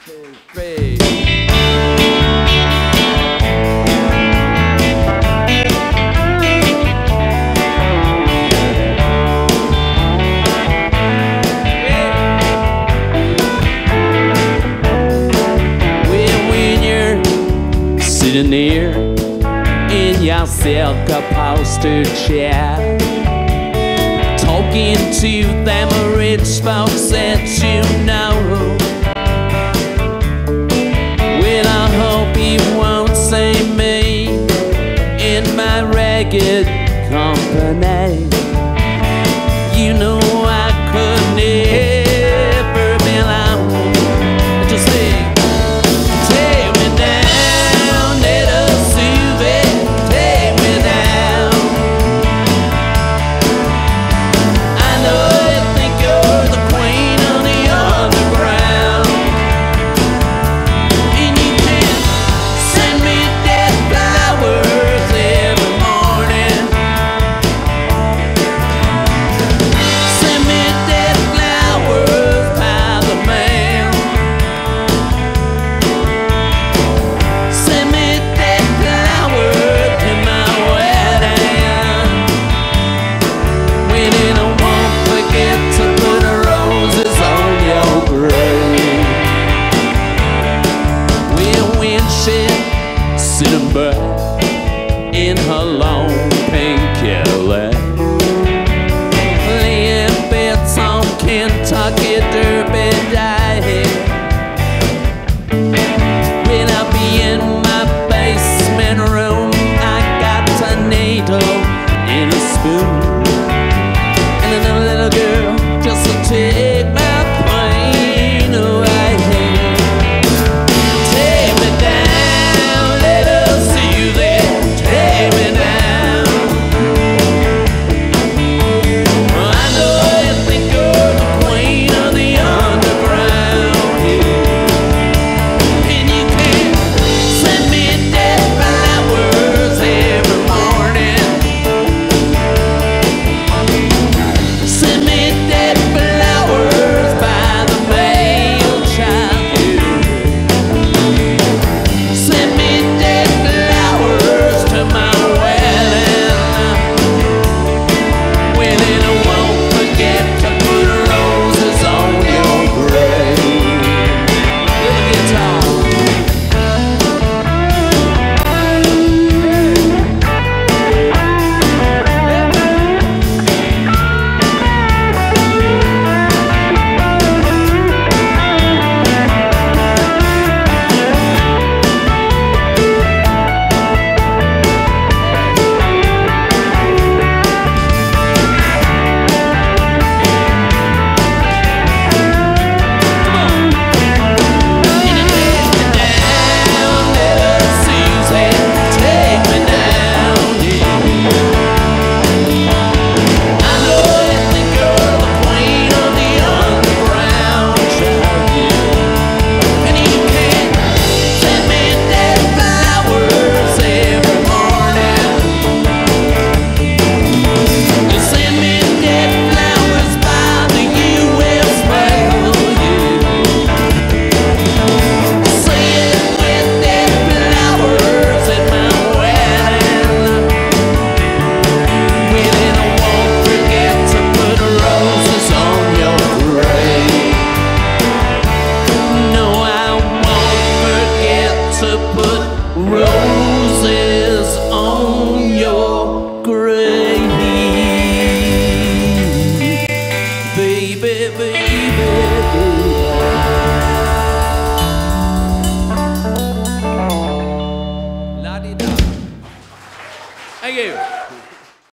2, 3. Sitting there in your silk-upholstered chair, talking to them rich folks that you know. Well, I hope you won't see me in my ragged company. You know I could never belong. Just say, take me down, little Susie, take me down. I know you think you're the queen of the underground, and you can send me dead flowers every morning. Send me dead flowers by the mail. Send me dead flowers to my wedding. When I won't forget to put roses on your grave. When she's sitting back in her long pink Cadillac, laying bets on Kentucky Derby diet, when I'll be in my basement room, I got a needle and a spoon, and another little girl just to take my pain away. Take me down, little Susie, take me down. I know you think you're the queen of the underground, and you can send me dead flowers every morning. Send me dead flowers by the mail, child. Send me dead flowers to my wedding. When I won't forget to put roses on your grave. Little guitar. Roses on your grave, baby, baby. La-di-da. Thank you.